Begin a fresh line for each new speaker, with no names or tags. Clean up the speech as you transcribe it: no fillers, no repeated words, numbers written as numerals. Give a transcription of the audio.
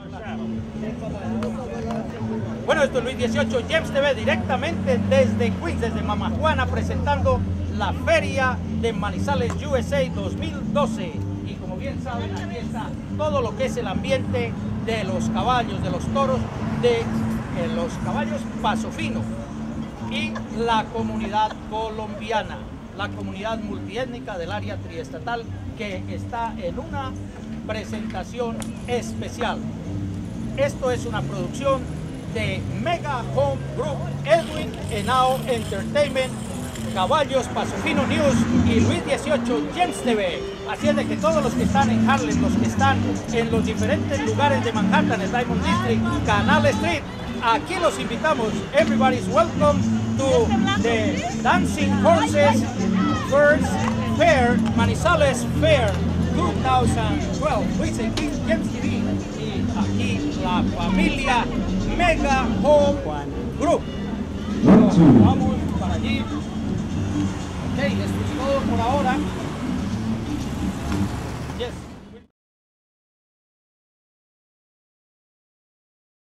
Bueno, esto es Luis 18 Gems TV directamente desde Queens, desde Mamajuana, presentando la Feria de Manizales USA 2012. Y como bien saben, aquí está todo lo que es el ambiente de los caballos, de los toros, de los caballos Paso Fino y la comunidad colombiana, la comunidad multiétnica del área triestatal, que está en una presentación especial. Esto es una producción de Mega Home Group, Edwin Henao Entertainment, Caballos Paso Fino News y Luis 18 Gems TV. Así es de que todos los que están en Harlem, los que están en los diferentes lugares de Manhattan, el Diamond District, Canal Street, aquí los invitamos. Everybody's welcome to the Dancing Horses First Fair, Manizales Fair 2012. Luis 18 Gems TV. Y aquí la familia Mega Home Group. Vamos para allí. Ok, esto es todo por ahora.